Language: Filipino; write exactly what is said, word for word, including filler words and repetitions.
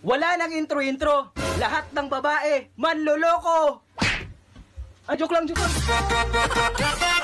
Wala nang intro-intro. Lahat ng babae, manloloko. Ah, joke lang, joke lang.